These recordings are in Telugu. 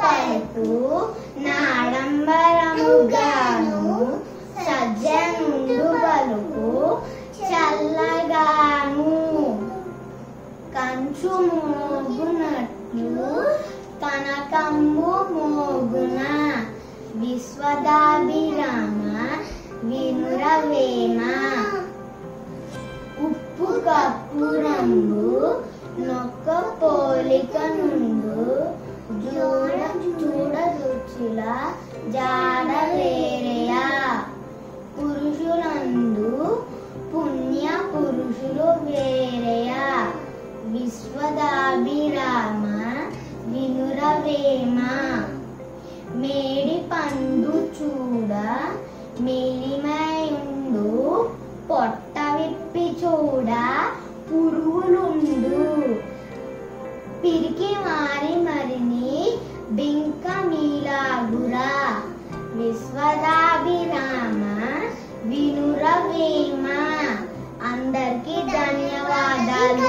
పలుకు నాడంబరముగాను సజ్జనుండు పలుకు చల్లగాను కంచు మోగునట్లు కనకంబు మోగున విశ్వదాభిరామ వినురవేమ ఉప్పు కప్పురంబు నొక్క పోలిక నుండు చూడ రుచుల జాడ వేరేయా పురుషులందు పుణ్య పురుషులు వేరేయా విశ్వదాభిరామ వినురవేమ మేడి పండు చూడ మేలిమైండు పొట్ట విప్పి చూడ పురుగులుండు పిరికి మారి మరిని బింక మీలాగురా విశ్వదాభిరామ వినురవేమ. అందరికీ ధన్యవాదాలు.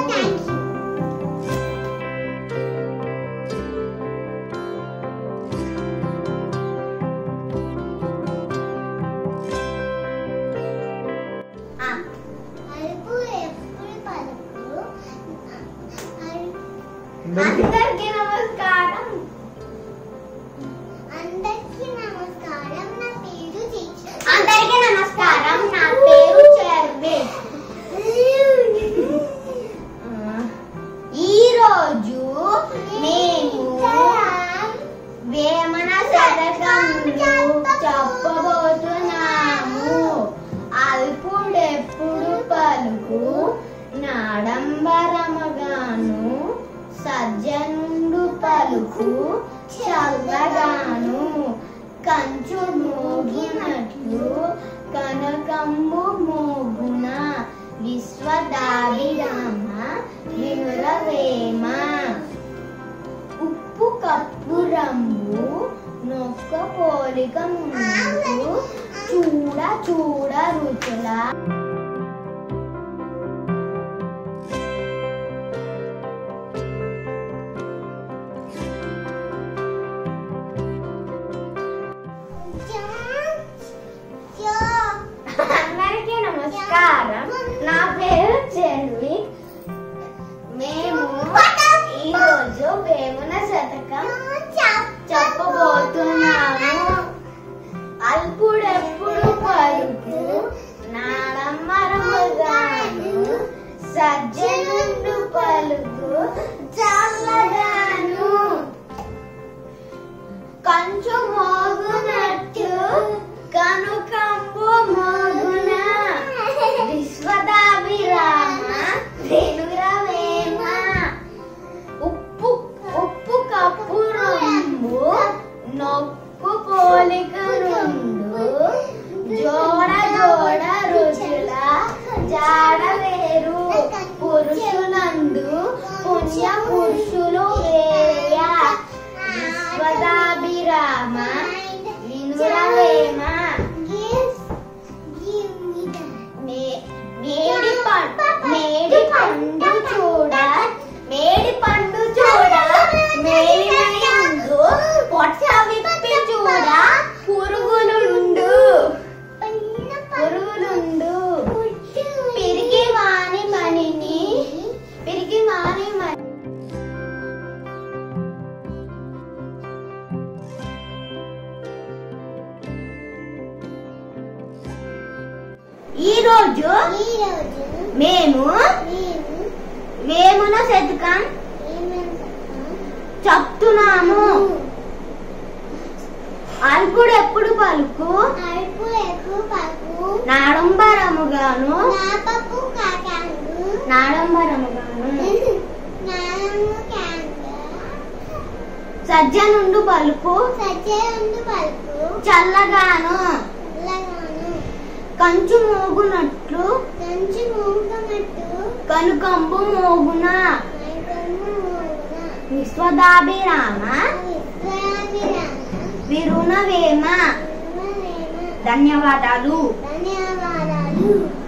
అందరికీ నమస్కారం. అందరికీ నమస్కారం. నా పేరు చర్వే. ఈ రోజు మేము వేమన శతకములు చెప్పబోతున్నాము. అల్పుడెప్పుడు పలుకు నాడంబరముగాను సజ్జనుండు పలుకు చల్లగాను కంచు మోగినట్లు కనకంబు మోగున విశ్వదాభిరామ వినురవేమ ఉప్పు కప్పురంబు నొక్క పోలిక ముందు చూడ రుచుల అందరికీ నమస్కారం. నా పేరు చెర్వి. మేము ఈరోజు వేమన శతకం చెప్పబోతున్నాము. అల్పుడెప్పుడు పలుకు నాడంబరముగాను సజ్జనుండు పలుకు చల్లగాను కంచు మోగునట్లు కనుకంబు మోగున విశ్వదాభిరామ వినురవేమ ఉప్పు కప్పురంబు నొక్కు పోలిక నుండు జోడ రుచుల జాడ వేరు పురుషులందు పుణ్య పురుషులు వేరయా విశ్వదాభిరామ వినురవేమ మేడి పండు చూడ మేలిమైండు పొట్ట విప్పి చూడ పురుగులుండు పిరికి మాని మణిని ఈరోజు మేము వేమన శతకం చెప్తున్నాము. అల్పుడెప్పుడు పలుకు నాడంబరముగాను సజ్జనుండు పలుకు చల్లగాను కంచు మోగునట్లు కనుకంబు మోగున విశ్వదాభిరామ వినురవేమ. ధన్యవాదాలు.